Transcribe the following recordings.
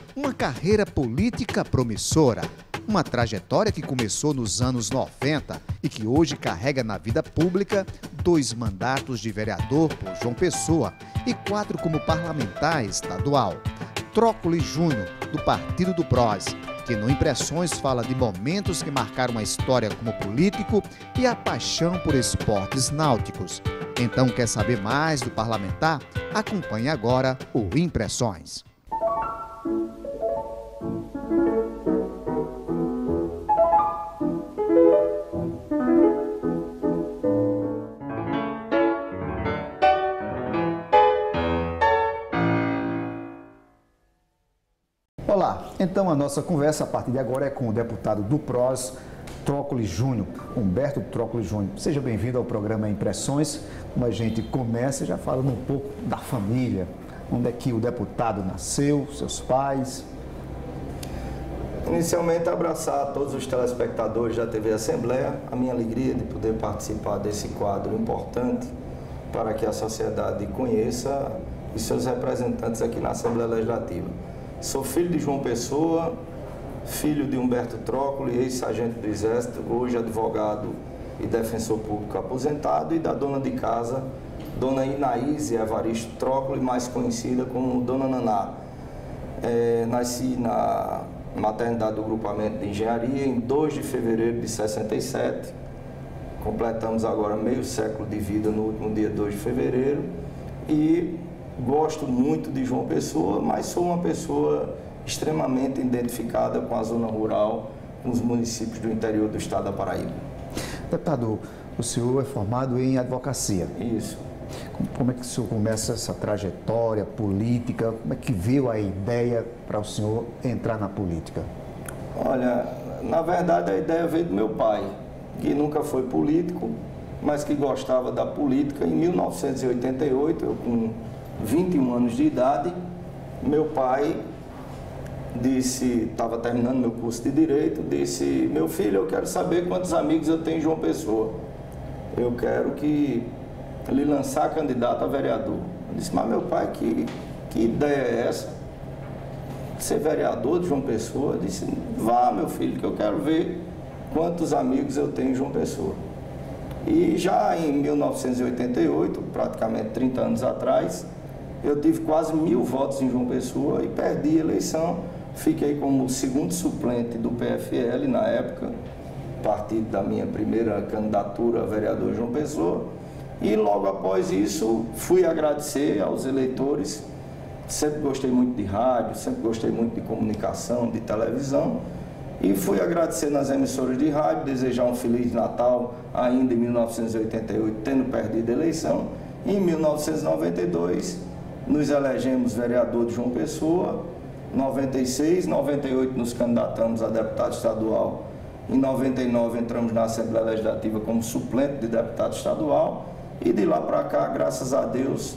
Uma carreira política promissora. Uma trajetória que começou nos anos 90 e que hoje carrega na vida pública 2 mandatos de vereador por João Pessoa e 4 como parlamentar estadual. Trócoli Júnior, do Partido do PROS, que no Impressões fala de momentos que marcaram a história como político e a paixão por esportes náuticos. Então, quer saber mais do parlamentar? Acompanhe agora o Impressões. Olá, então a nossa conversa a partir de agora é com o deputado do PROS, Trócoli Júnior, Humberto Trócoli Júnior. Seja bem-vindo ao programa Impressões. Como a gente começa já falando um pouco da família, onde é que o deputado nasceu, seus pais. Inicialmente, abraçar todos os telespectadores da TV Assembleia, a minha alegria de poder participar desse quadro importante para que a sociedade conheça os seus representantes aqui na Assembleia Legislativa. Sou filho de João Pessoa, filho de Humberto Trócoli, ex-sargento do Exército, hoje advogado e defensor público aposentado, e da dona de casa, Dona Inaíse Evaristo Trócoli, mais conhecida como Dona Naná. Nasci na maternidade do Grupamento de Engenharia em 2 de fevereiro de 67. Completamos agora meio século de vida no último dia 2 de fevereiro. E gosto muito de João Pessoa, mas sou uma pessoa extremamente identificada com a zona rural, com os municípios do interior do estado da Paraíba. Deputado, o senhor é formado em advocacia. Isso. Como é que o senhor começa essa trajetória política? Como é que veio a ideia para o senhor entrar na política? Olha, na verdade a ideia veio do meu pai, que nunca foi político, mas que gostava da política. Em 1988, eu com 21 anos de idade, meu pai disse, estava terminando meu curso de Direito, disse: meu filho, eu quero saber quantos amigos eu tenho em João Pessoa. Eu quero que lhe lançar candidato a vereador. Eu disse: mas meu pai, que ideia é essa? Ser vereador de João Pessoa? Eu disse: vá, meu filho, que eu quero ver quantos amigos eu tenho em João Pessoa. E já em 1988, praticamente 30 anos atrás, eu tive quase 1000 votos em João Pessoa e perdi a eleição. Fiquei como segundo suplente do PFL na época, partido da minha primeira candidatura a vereador João Pessoa. E logo após isso, fui agradecer aos eleitores. Sempre gostei muito de rádio, sempre gostei muito de comunicação, de televisão. E fui agradecer nas emissoras de rádio, desejar um Feliz Natal ainda em 1988, tendo perdido a eleição. E em 1992, nos elegemos vereador de João Pessoa. 96, 98 nos candidatamos a deputado estadual. Em 99 entramos na Assembleia Legislativa como suplente de deputado estadual. E de lá para cá, graças a Deus,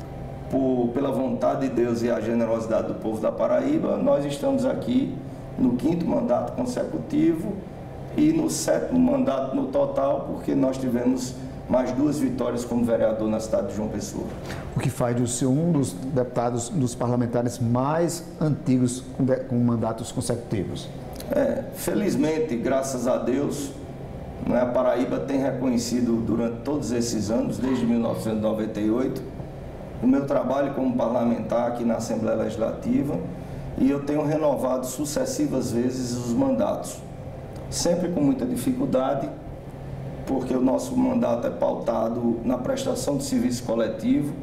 pela vontade de Deus e a generosidade do povo da Paraíba, nós estamos aqui no 5º mandato consecutivo e no 7º mandato no total, porque nós tivemos mais 2 vitórias como vereador na cidade de João Pessoa. O que faz do senhor um dos deputados, dos parlamentares mais antigos com mandatos consecutivos. Felizmente, graças a Deus, a Paraíba tem reconhecido durante todos esses anos, desde 1998, o meu trabalho como parlamentar aqui na Assembleia Legislativa, e eu tenho renovado sucessivas vezes os mandatos, sempre com muita dificuldade, porque o nosso mandato é pautado na prestação de serviço coletivo.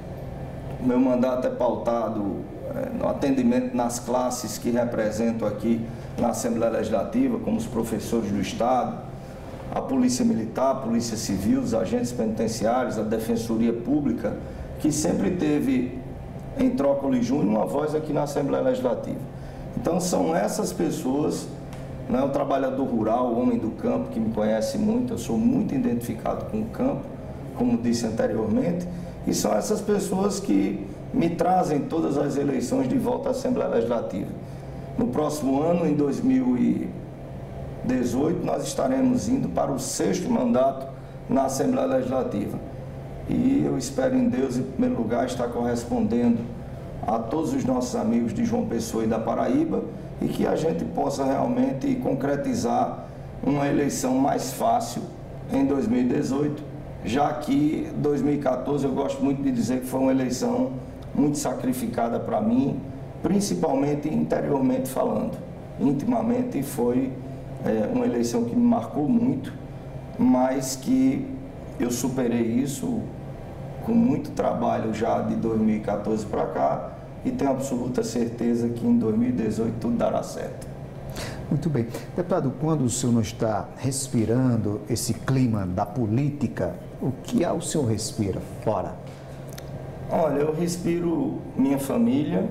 O meu mandato é pautado no atendimento nas classes que represento aqui na Assembleia Legislativa, como os professores do Estado, a Polícia Militar, a Polícia Civil, os agentes penitenciários, a Defensoria Pública, que sempre teve em Trócoli Júnior uma voz aqui na Assembleia Legislativa. Então são essas pessoas, o trabalhador rural, o homem do campo, que me conhece muito, eu sou muito identificado com o campo, como disse anteriormente, e são essas pessoas que me trazem todas as eleições de volta à Assembleia Legislativa. No próximo ano, em 2018, nós estaremos indo para o 6º mandato na Assembleia Legislativa. E eu espero em Deus, em primeiro lugar, estar correspondendo a todos os nossos amigos de João Pessoa e da Paraíba, e que a gente possa realmente concretizar uma eleição mais fácil em 2018, já que 2014 eu gosto muito de dizer que foi uma eleição muito sacrificada para mim, principalmente interiormente falando. Intimamente foi uma eleição que me marcou muito, mas que eu superei isso com muito trabalho já de 2014 para cá, e tenho absoluta certeza que em 2018 tudo dará certo. Muito bem. Deputado, quando o senhor não está respirando esse clima da política, o que o senhor respira fora? Olha, eu respiro minha família,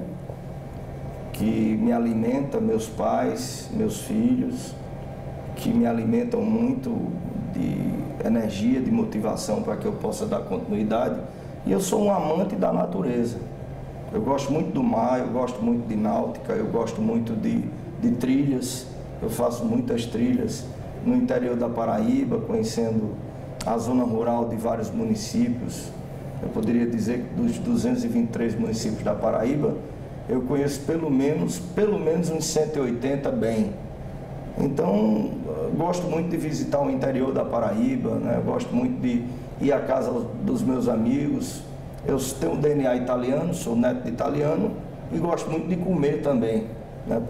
que me alimenta, meus pais, meus filhos, que me alimentam muito de energia, de motivação para que eu possa dar continuidade. E eu sou um amante da natureza. Eu gosto muito do mar, eu gosto muito de náutica, eu gosto muito de trilhas. Eu faço muitas trilhas no interior da Paraíba, conhecendo a zona rural de vários municípios. Eu poderia dizer que dos 223 municípios da Paraíba, eu conheço pelo menos uns 180 bem. Então, gosto muito de visitar o interior da Paraíba, né? Gosto muito de ir à casa dos meus amigos. Eu tenho um DNA italiano, sou neto de italiano, e gosto muito de comer também, né?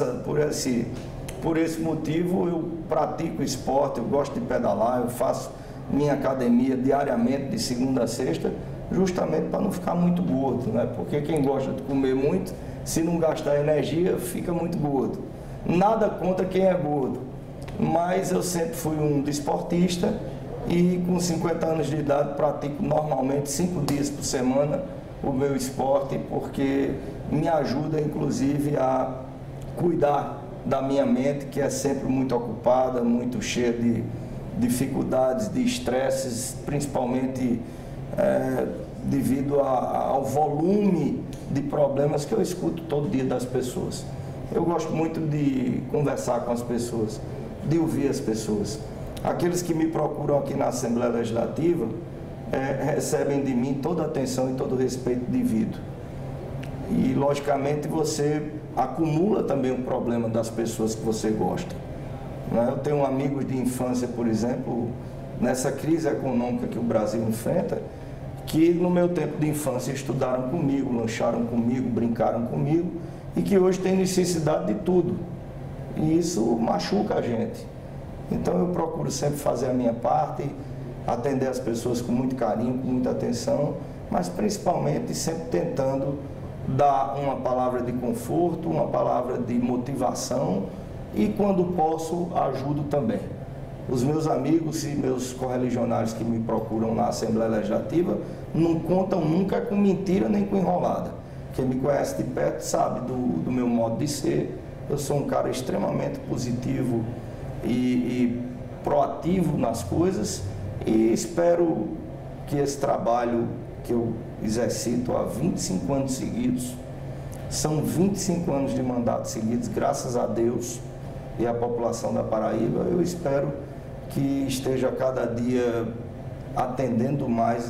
Por esse motivo eu pratico esporte, eu gosto de pedalar, eu faço minha academia diariamente, de segunda a sexta, justamente para não ficar muito gordo, né? Porque quem gosta de comer muito, se não gastar energia, fica muito gordo. Nada contra quem é gordo, mas eu sempre fui um desportista e com 50 anos de idade pratico normalmente 5 dias por semana o meu esporte, porque me ajuda inclusive a cuidar da minha mente, que é sempre muito ocupada, muito cheia de dificuldades, de estresses, principalmente devido ao volume de problemas que eu escuto todo dia das pessoas. Eu gosto muito de conversar com as pessoas, de ouvir as pessoas. Aqueles que me procuram aqui na Assembleia Legislativa recebem de mim toda a atenção e todo o respeito devido. E, logicamente, você acumula também o problema das pessoas que você gosta. Eu tenho amigos de infância, por exemplo, nessa crise econômica que o Brasil enfrenta, que no meu tempo de infância estudaram comigo, lancharam comigo, brincaram comigo, e que hoje têm necessidade de tudo. E isso machuca a gente. Então eu procuro sempre fazer a minha parte, atender as pessoas com muito carinho, com muita atenção, mas principalmente sempre tentando dar uma palavra de conforto, uma palavra de motivação, e quando posso, ajudo também. Os meus amigos e meus correligionários que me procuram na Assembleia Legislativa não contam nunca com mentira nem com enrolada. Quem me conhece de perto sabe do meu modo de ser. Eu sou um cara extremamente positivo e proativo nas coisas, e espero que esse trabalho que eu exercito há 25 anos seguidos, são 25 anos de mandato seguidos, graças a Deus e à população da Paraíba, eu espero que esteja cada dia atendendo mais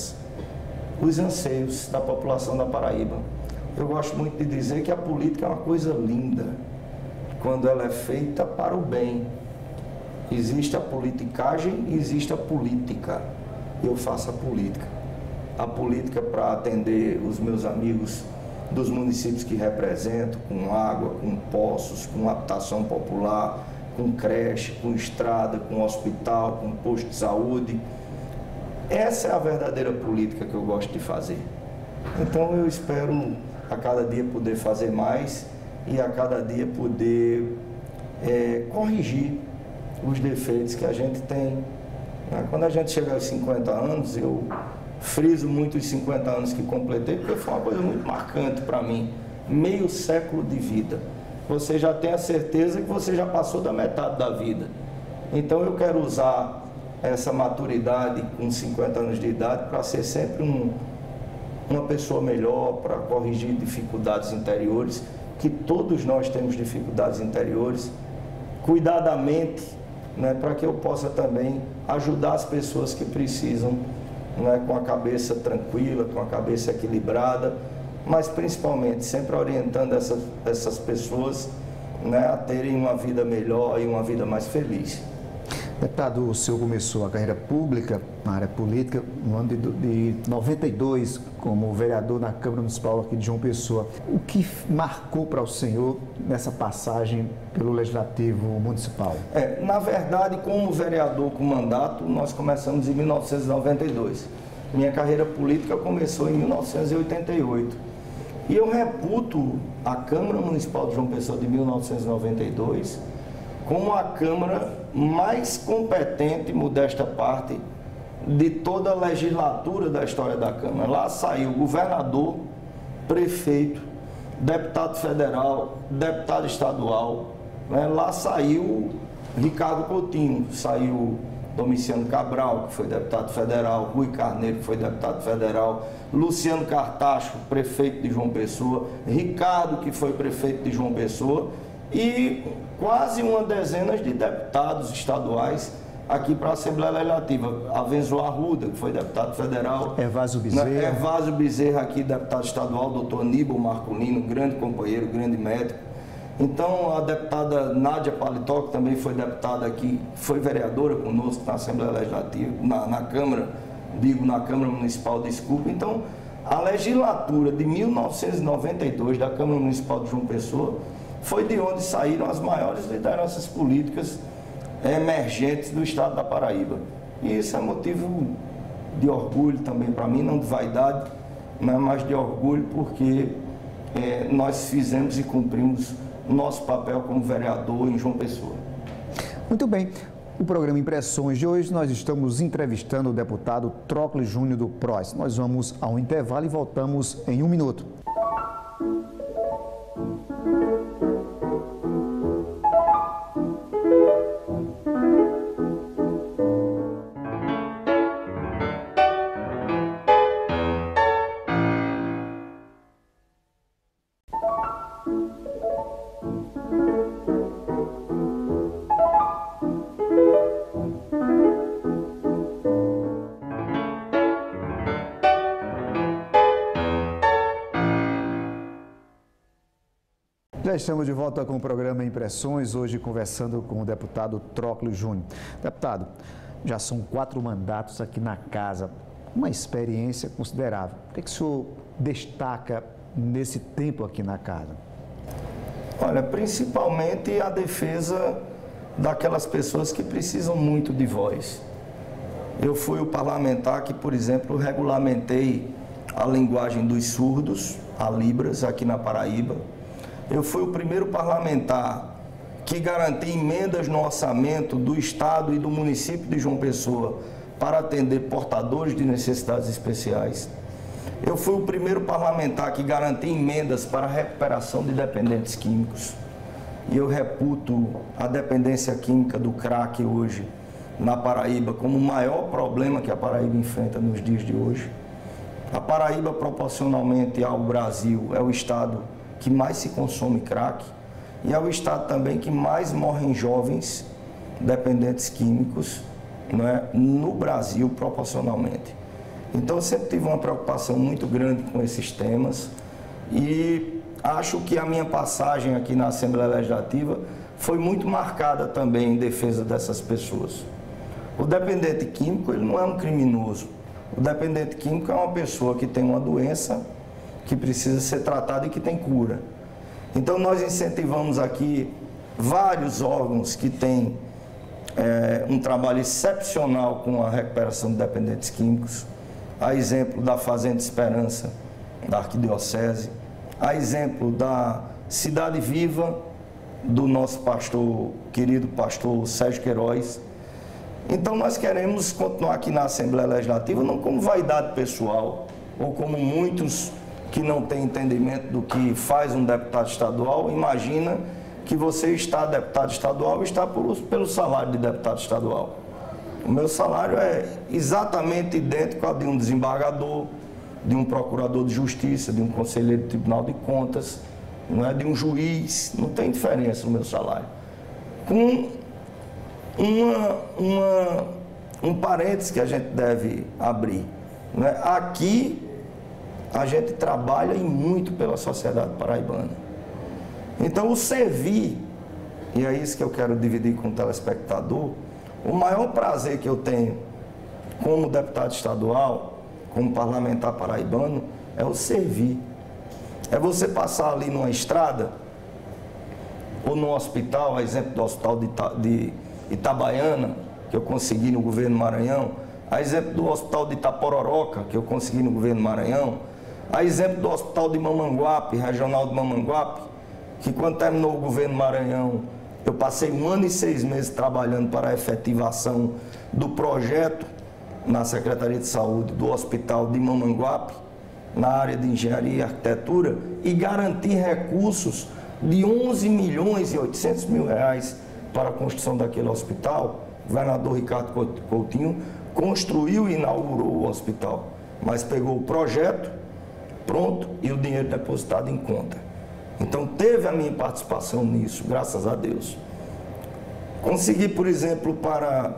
os anseios da população da Paraíba. Eu gosto muito de dizer que a política é uma coisa linda, quando ela é feita para o bem. Existe a politicagem e existe a política. Eu faço a política. A política para atender os meus amigos dos municípios que represento, com água, com poços, com habitação popular, com creche, com estrada, com hospital, com posto de saúde. Essa é a verdadeira política que eu gosto de fazer. Então eu espero a cada dia poder fazer mais e a cada dia poder corrigir os defeitos que a gente tem. Quando a gente chega aos 50 anos, eu friso muito os 50 anos que completei, porque foi uma coisa muito marcante para mim. Meio século de vida. Você já tem a certeza que você já passou da metade da vida. Então eu quero usar essa maturidade com 50 anos de idade para ser sempre uma pessoa melhor, para corrigir dificuldades interiores, que todos nós temos dificuldades interiores, cuidar da mente, né, para que eu possa também ajudar as pessoas que precisam, né, com a cabeça tranquila, com a cabeça equilibrada, mas principalmente sempre orientando essas pessoas, né, a terem uma vida melhor e uma vida mais feliz. Deputado, o senhor começou a carreira pública na área política no ano de 92, como vereador na Câmara Municipal aqui de João Pessoa. O que marcou para o senhor nessa passagem pelo Legislativo Municipal? Na verdade, como vereador com mandato, nós começamos em 1992. Minha carreira política começou em 1988. E eu reputo a Câmara Municipal de João Pessoa de 1992 como a Câmara mais competente, modesta parte, de toda a legislatura da história da Câmara. Lá saiu governador, prefeito, deputado federal, deputado estadual, né? Lá saiu Ricardo Coutinho, saiu Domiciano Cabral, que foi deputado federal, Rui Carneiro, que foi deputado federal, Luciano Cartacho, prefeito de João Pessoa, Ricardo, que foi prefeito de João Pessoa, e quase uma dezena de deputados estaduais aqui para a Assembleia Legislativa. Avenzo Arruda, que foi deputado federal. Evásio Bezerra. Evásio Bezerra aqui, deputado estadual, doutor Aníbal Marculino, grande companheiro, grande médico. Então, a deputada Nádia Paletó, que também foi deputada aqui, foi vereadora conosco na Assembleia Legislativa, na Câmara, na Câmara Municipal, desculpa. Então, a legislatura de 1992 da Câmara Municipal de João Pessoa foi de onde saíram as maiores lideranças políticas emergentes do estado da Paraíba. E isso é motivo de orgulho também para mim, não de vaidade, mas de orgulho, porque nós fizemos e cumprimos o nosso papel como vereador em João Pessoa. Muito bem. No programa Impressões de hoje, nós estamos entrevistando o deputado Tróclio Júnior do PROS. Nós vamos ao intervalo e voltamos em 1 minuto. Já estamos de volta com o programa Impressões, hoje conversando com o deputado Tróclio Júnior. Deputado, já são 4 mandatos aqui na casa, uma experiência considerável. O que o senhor destaca nesse tempo aqui na casa? Olha, principalmente a defesa daquelas pessoas que precisam muito de voz. Eu fui o parlamentar que, por exemplo, regulamentei a linguagem dos surdos, a Libras, aqui na Paraíba. Eu fui o primeiro parlamentar que garanti emendas no orçamento do Estado e do município de João Pessoa para atender portadores de necessidades especiais. Eu fui o primeiro parlamentar que garanti emendas para a recuperação de dependentes químicos. E eu reputo a dependência química do crack hoje na Paraíba como o maior problema que a Paraíba enfrenta nos dias de hoje. A Paraíba, proporcionalmente ao Brasil, é o estado que mais se consome crack e é o estado também que mais morrem jovens dependentes químicos, né, no Brasil, proporcionalmente. Então eu sempre tive uma preocupação muito grande com esses temas e acho que a minha passagem aqui na Assembleia Legislativa foi muito marcada também em defesa dessas pessoas. O dependente químico, ele não é um criminoso. O dependente químico é uma pessoa que tem uma doença que precisa ser tratada e que tem cura. Então nós incentivamos aqui vários órgãos que têm um trabalho excepcional com a recuperação de dependentes químicos, a exemplo da Fazenda Esperança, da Arquidiocese, a exemplo da Cidade Viva, do nosso pastor, querido pastor Sérgio Queiroz. Então nós queremos continuar aqui na Assembleia Legislativa, não como vaidade pessoal, ou como muitos que não têm entendimento do que faz um deputado estadual, imagina que você está deputado estadual e está pelo salário de deputado estadual. O meu salário é exatamente idêntico ao de um desembargador, de um procurador de justiça, de um conselheiro do Tribunal de Contas, não é de um juiz, não tem diferença no meu salário. Com um parênteses que a gente deve abrir, né? Aqui a gente trabalha e muito pela sociedade paraibana. Então o servir, e é isso que eu quero dividir com o telespectador, o maior prazer que eu tenho como deputado estadual, como parlamentar paraibano, é o servir. É você passar ali numa estrada, ou no hospital, a exemplo do hospital de Itabaiana, que eu consegui no governo Maranhão, a exemplo do hospital de Itapororoca, que eu consegui no governo Maranhão, a exemplo do hospital de Mamanguape, regional de Mamanguape, que quando terminou o governo Maranhão, eu passei 1 ano e 6 meses trabalhando para a efetivação do projeto na Secretaria de Saúde do hospital de Mamanguape, na área de engenharia e arquitetura, e garantir recursos de 11 milhões e 800 mil reais para a construção daquele hospital. O governador Ricardo Coutinho construiu e inaugurou o hospital, mas pegou o projeto pronto e o dinheiro depositado em conta. Então teve a minha participação nisso, graças a Deus. Consegui, por exemplo, para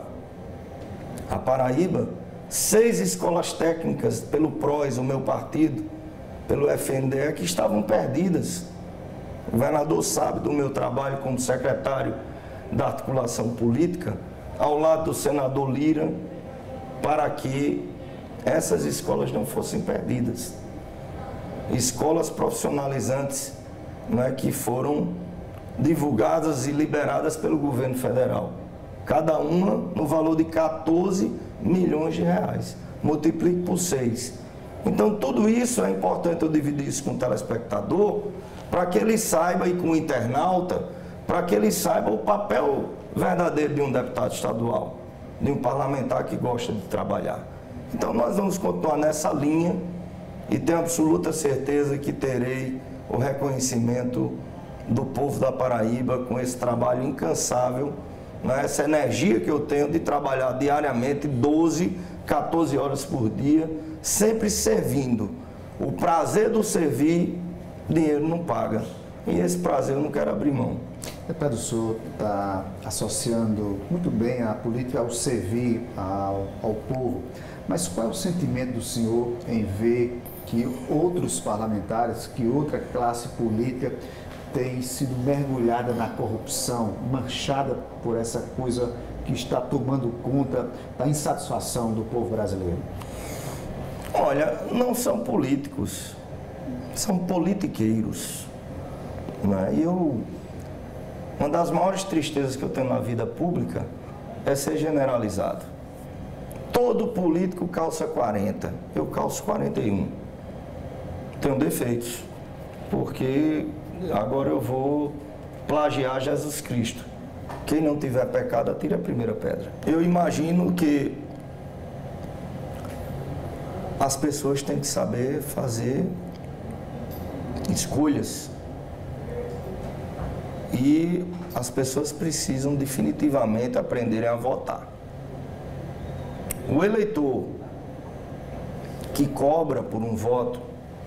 a Paraíba, 6 escolas técnicas pelo PROS, o meu partido, pelo FNDE, que estavam perdidas. O governador sabe do meu trabalho como secretário da articulação política, ao lado do senador Lira, para que essas escolas não fossem perdidas. Escolas profissionalizantes, né, que foram divulgadas e liberadas pelo governo federal. Cada uma no valor de 14 milhões de reais. Multiplique por 6. Então tudo isso é importante eu dividir isso com o telespectador, para que ele saiba, e com o internauta, para que ele saiba o papel verdadeiro de um deputado estadual, de um parlamentar que gosta de trabalhar. Então nós vamos continuar nessa linha e tenho absoluta certeza que terei o reconhecimento do povo da Paraíba com esse trabalho incansável, né? Essa energia que eu tenho de trabalhar diariamente 12, 14 horas por dia, sempre servindo. O prazer do servir, dinheiro não paga. E esse prazer eu não quero abrir mão. Deputado, o senhor está associando muito bem a política ao servir ao povo, mas qual é o sentimento do senhor em ver que outros parlamentares, que outra classe política tem sido mergulhada na corrupção, manchada por essa coisa que está tomando conta da insatisfação do povo brasileiro? Olha, não são políticos, são politiqueiros. Né? E uma das maiores tristezas que eu tenho na vida pública é ser generalizado. Todo político calça 40, eu calço 41. Tenho defeitos, porque agora eu vou plagiar Jesus Cristo. Quem não tiver pecado, atire a primeira pedra. Eu imagino que as pessoas têm que saber fazer escolhas. E as pessoas precisam definitivamente aprenderem a votar. O eleitor que cobra por um voto,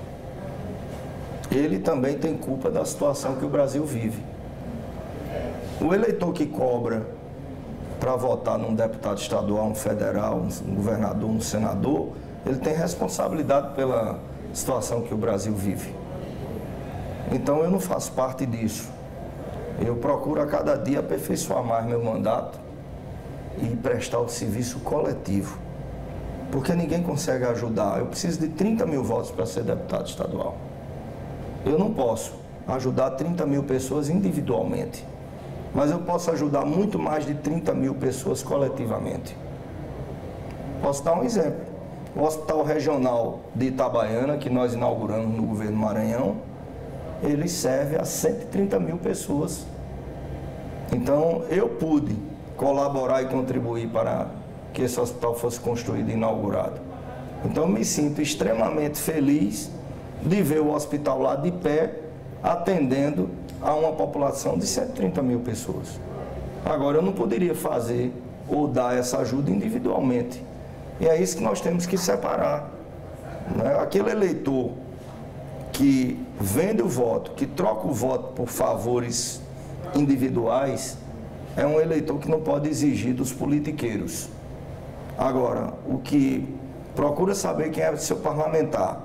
ele também tem culpa da situação que o Brasil vive. O eleitor que cobra para votar num deputado estadual, um federal, um governador, um senador, ele tem responsabilidade pela situação que o Brasil vive. Então eu não faço parte disso. Eu procuro a cada dia aperfeiçoar mais meu mandato e prestar o serviço coletivo. Porque ninguém consegue ajudar. Eu preciso de 30 mil votos para ser deputado estadual. Eu não posso ajudar 30 mil pessoas individualmente, mas eu posso ajudar muito mais de 30 mil pessoas coletivamente. Posso dar um exemplo. O Hospital Regional de Itabaiana, que nós inauguramos no governo Maranhão, ele serve a 130 mil pessoas. Então, eu pude colaborar e contribuir para que esse hospital fosse construído e inaugurado. Então, eu me sinto extremamente feliz de ver o hospital lá de pé, atendendo a uma população de 130 mil pessoas. Agora, eu não poderia fazer ou dar essa ajuda individualmente. E é isso que nós temos que separar. Né? Aquele eleitor que vende o voto, que troca o voto por favores individuais, é um eleitor que não pode exigir dos politiqueiros. Agora, o que procura saber quem é seu parlamentar,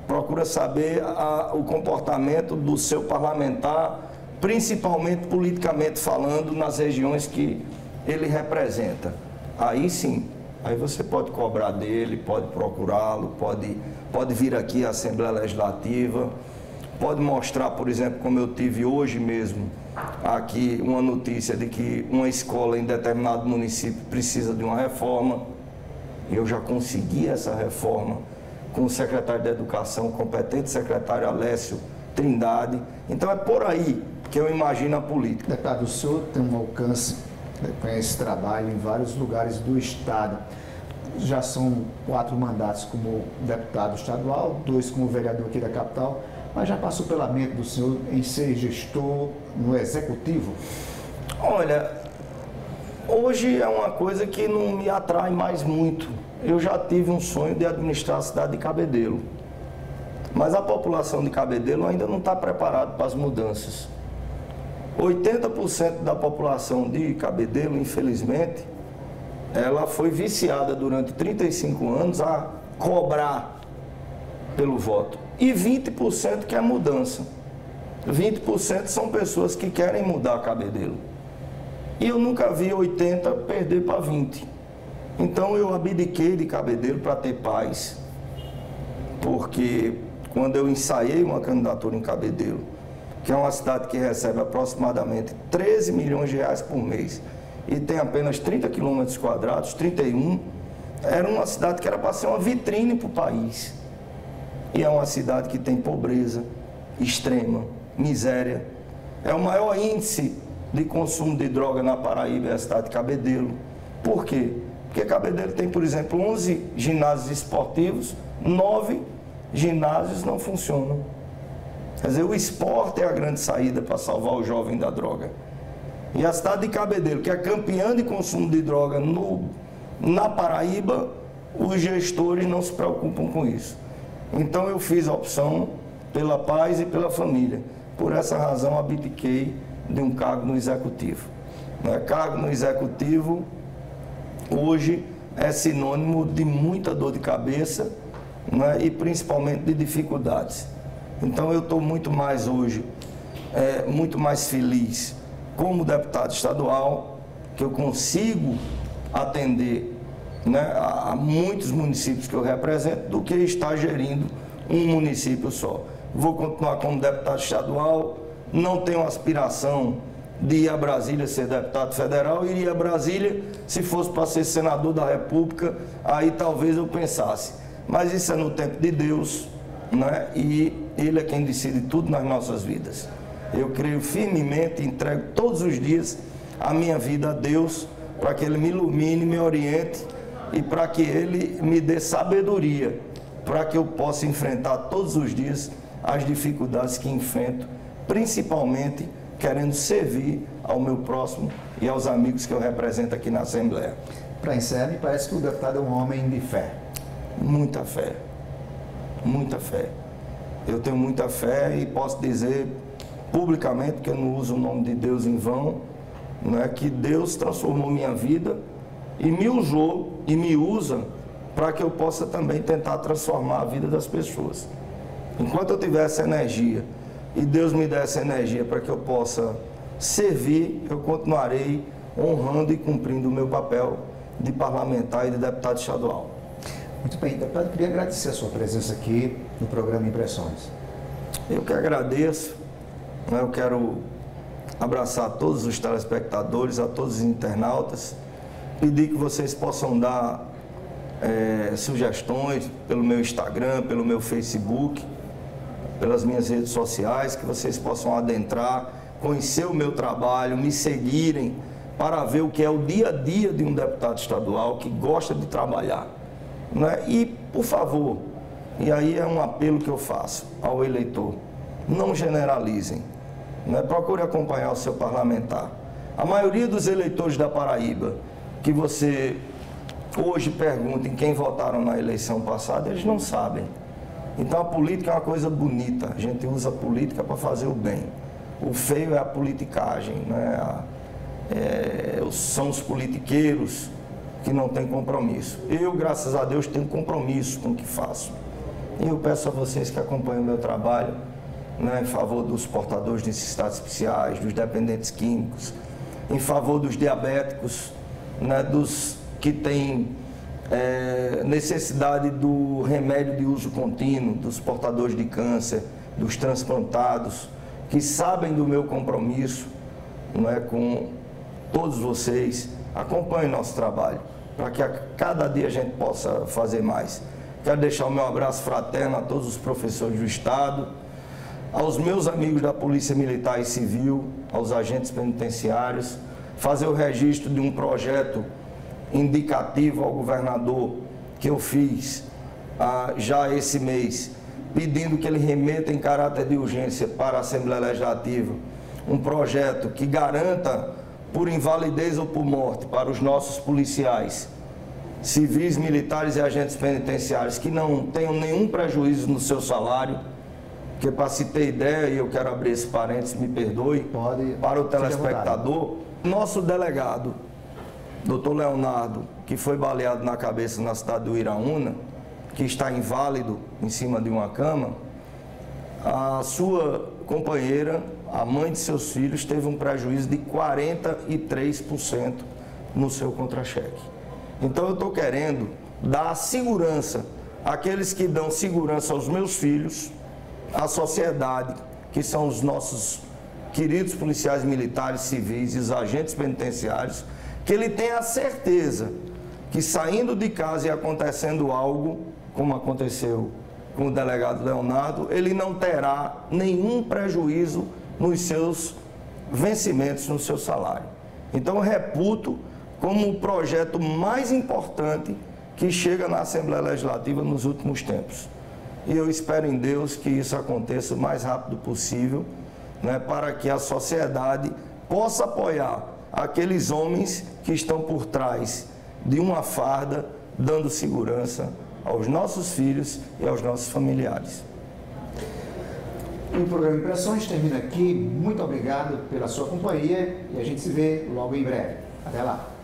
procura saber o comportamento do seu parlamentar, principalmente politicamente falando, nas regiões que ele representa. Aí sim, aí você pode cobrar dele, pode procurá-lo, pode vir aqui à Assembleia Legislativa, pode mostrar, por exemplo, como eu tive hoje mesmo aqui uma notícia de que uma escola em determinado município precisa de uma reforma. Eu já consegui essa reforma com o secretário de Educação, o competente secretário Alessio Trindade. Então é por aí que eu imagino a política. Deputado, o senhor tem um alcance com esse trabalho em vários lugares do Estado. Já são 4 mandatos como deputado estadual, 2 como vereador aqui da capital, mas já passou pela mente do senhor em ser gestor no Executivo? Olha, hoje é uma coisa que não me atrai mais muito. Eu já tive um sonho de administrar a cidade de Cabedelo, mas a população de Cabedelo ainda não está preparada para as mudanças. 80% da população de Cabedelo, infelizmente, ela foi viciada durante 35 anos a cobrar pelo voto. E 20% quer mudança. 20% são pessoas que querem mudar Cabedelo. E eu nunca vi 80 perder para 20. Então eu abdiquei de Cabedelo para ter paz. Porque quando eu ensaiei uma candidatura em Cabedelo, que é uma cidade que recebe aproximadamente 13 milhões de reais por mês e tem apenas 30 quilômetros quadrados, 31, era uma cidade que era para ser uma vitrine para o país. E é uma cidade que tem pobreza extrema, miséria. É o maior índice de consumo de droga na Paraíba, é a cidade de Cabedelo. Por quê? Porque Cabedelo tem, por exemplo, 11 ginásios esportivos, 9 ginásios não funcionam. Quer dizer, o esporte é a grande saída para salvar o jovem da droga. E a cidade de Cabedelo, que é campeã de consumo de droga na Paraíba, os gestores não se preocupam com isso. Então eu fiz a opção pela paz e pela família. Por essa razão abdiquei de um cargo no Executivo. Cargo no Executivo hoje é sinônimo de muita dor de cabeça, e principalmente de dificuldades. Então eu estou muito mais hoje, muito mais feliz como deputado estadual, que eu consigo atender a muitos municípios que eu represento, do que estar gerindo um município só. Vou continuar como deputado estadual, não tenho aspiração de ir a Brasília ser deputado federal, iria a Brasília se fosse para ser senador da República, aí talvez eu pensasse. Mas isso é no tempo de Deus, e Ele é quem decide tudo nas nossas vidas. Eu creio firmemente, entrego todos os dias a minha vida a Deus, para que Ele me ilumine, me oriente e para que Ele me dê sabedoria, para que eu possa enfrentar todos os dias as dificuldades que enfrento, principalmente querendo servir ao meu próximo e aos amigos que eu represento aqui na Assembleia. Para encerrar, me parece que o deputado é um homem de fé. Muita fé, muita fé. Eu tenho muita fé e posso dizer publicamente, que eu não uso o nome de Deus em vão, que Deus transformou minha vida e me usou e me usa para que eu possa também tentar transformar a vida das pessoas. Enquanto eu tiver essa energia e Deus me der essa energia para que eu possa servir, eu continuarei honrando e cumprindo o meu papel de parlamentar e de deputado estadual. Muito bem, deputado, eu queria agradecer a sua presença aqui no programa Impressões. Eu que agradeço, eu quero abraçar todos os telespectadores, a todos os internautas, pedir que vocês possam dar sugestões pelo meu Instagram, pelo meu Facebook, pelas minhas redes sociais, que vocês possam adentrar, conhecer o meu trabalho, me seguirem, para ver o que é o dia a dia de um deputado estadual que gosta de trabalhar. E, por favor, e aí é um apelo que eu faço ao eleitor, não generalizem, procure acompanhar o seu parlamentar. A maioria dos eleitores da Paraíba, que você hoje pergunta em quem votaram na eleição passada, eles não sabem. Então a política é uma coisa bonita, a gente usa a política para fazer o bem. O feio é a politicagem, são os politiqueiros que não têm compromisso. Eu, graças a Deus, tenho compromisso com o que faço. E eu peço a vocês que acompanhem o meu trabalho, né, em favor dos portadores de necessidades especiais, dos dependentes químicos, em favor dos diabéticos, né, dos que têm necessidade do remédio de uso contínuo, dos portadores de câncer, dos transplantados, que sabem do meu compromisso, né, com todos vocês. Acompanhem nosso trabalho, para que a cada dia a gente possa fazer mais. Quero deixar o meu abraço fraterno a todos os professores do Estado, aos meus amigos da Polícia Militar e Civil, aos agentes penitenciários, fazer o registro de um projeto indicativo ao governador que eu fiz já esse mês, pedindo que ele remeta em caráter de urgência para a Assembleia Legislativa um projeto que garanta, por invalidez ou por morte, para os nossos policiais, civis, militares e agentes penitenciários que não tenham nenhum prejuízo no seu salário, porque, para se ter ideia, e eu quero abrir esse parênteses, me perdoe, para o telespectador, nosso delegado, Dr. Leonardo, que foi baleado na cabeça na cidade do Iraúna, que está inválido em cima de uma cama, a sua companheira, a mãe de seus filhos, teve um prejuízo de 43% no seu contra-cheque. Então eu estou querendo dar segurança àqueles que dão segurança aos meus filhos, à sociedade, que são os nossos queridos policiais militares, civis e os agentes penitenciários, que ele tenha a certeza que, saindo de casa e acontecendo algo, como aconteceu com o delegado Leonardo, ele não terá nenhum prejuízo nos seus vencimentos, no seu salário. Então eu reputo como o projeto mais importante que chega na Assembleia Legislativa nos últimos tempos. E eu espero em Deus que isso aconteça o mais rápido possível, né, para que a sociedade possa apoiar aqueles homens que estão por trás de uma farda, dando segurança aos nossos filhos e aos nossos familiares. O programa Impressões termina aqui. Muito obrigado pela sua companhia e a gente se vê logo em breve. Até lá.